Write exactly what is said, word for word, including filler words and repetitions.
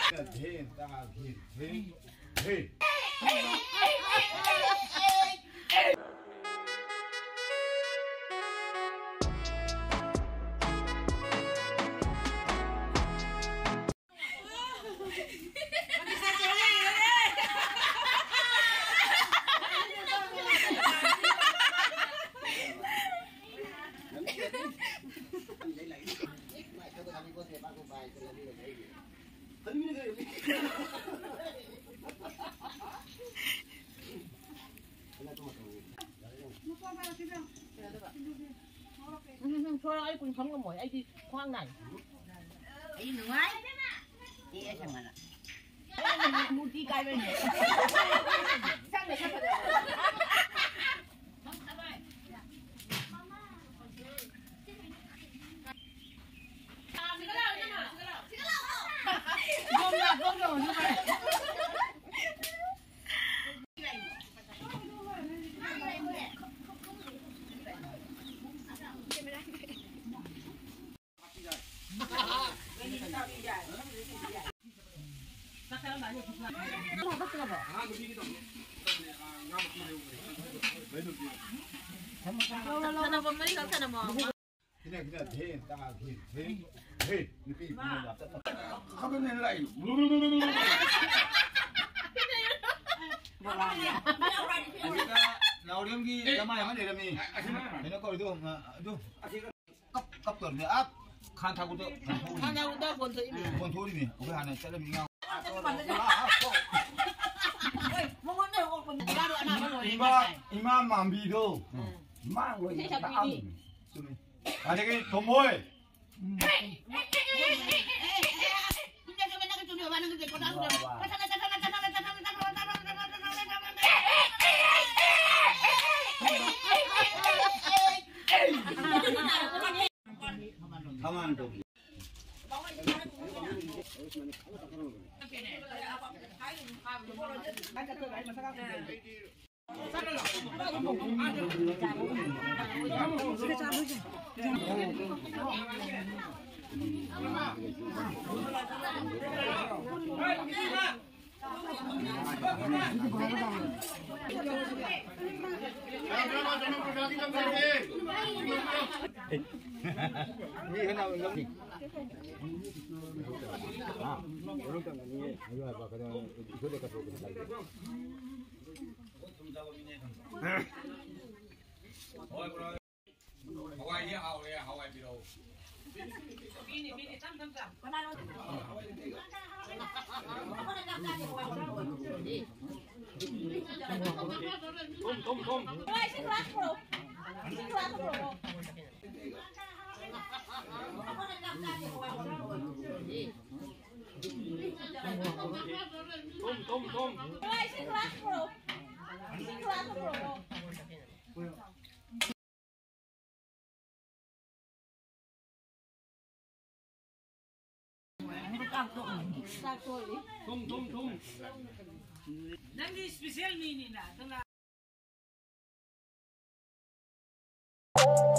Thiên ta thiên thiên thiên. Thôi ấy cũng không có mỏi ấy đi khoang này ấy nữa ấy đi ấy chẳng hạn ấy mua chi cay bên này sang để sang phải gom là gom rồi như vậy Chanao mấy con Chanao Thế này cái là thế ta thế thế thế như cái không có nên lại nào đem ghi cái mai mà để làm gì thế nó coi được không cấp cấp tuần nữa áp khan thao cũng được khan thao cũng được còn thôi còn thôi đi ok hàng này sẽ làm nhau ima ima mang bì đâu mang rồi ta ăn à thế cái thùng môi không ăn được như thế nào giống gì? À, orang tak ni, ada apa kadang itu dekat rumah lagi. Hawaii dia hau dia Hawaii biro. Bini bini tam tam tam. Kom kom kom. Ôi xin lỗi bro. Xin lỗi bro. Kom kom kom. Ôi xin lỗi bro. Xin lỗi bro. Tum tum tum. Nanti spesial mini lah, tengah.